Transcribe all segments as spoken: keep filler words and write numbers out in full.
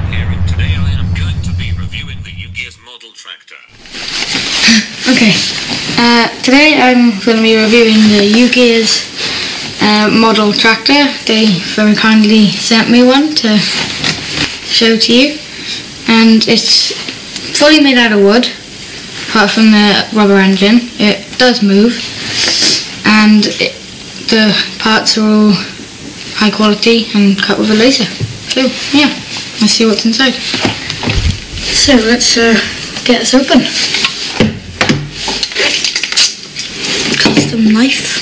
here and today I am going to be reviewing the Ugears model tractor. Okay, uh, today I'm going to be reviewing the Ugears uh, model tractor. They very kindly sent me one to show to you, and it's fully made out of wood apart from the rubber engine. It does move, and it, the parts are all high quality and cut with a laser. So yeah, let's see what's inside. So let's uh, get this open. Custom knife.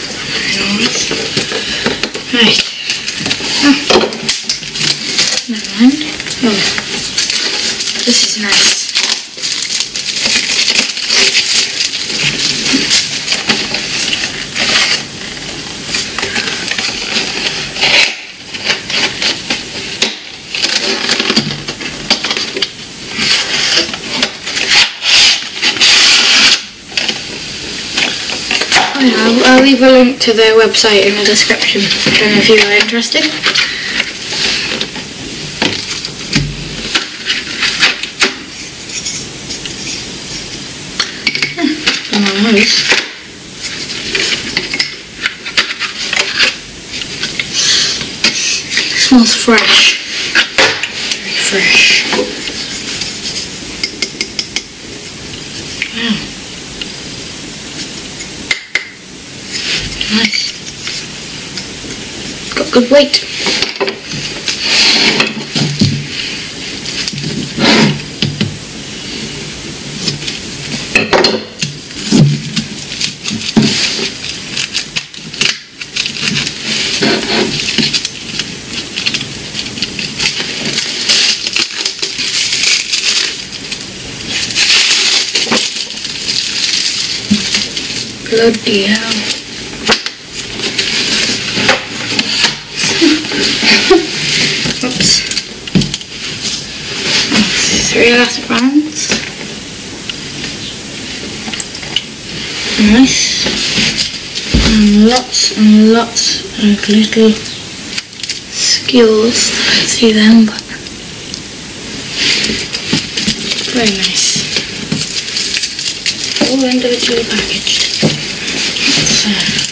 Right. Oh. Never mind. Oh, this is nice. I'll, I'll leave a link to their website in the description if you are interested. Hmm, nice. Smells fresh. Very fresh. Wow. Nice. Got good weight. Bloody hell. Oops. Three elastic bands. Nice. And lots and lots of little skewers. I don't see them, but very nice. All individually packaged. So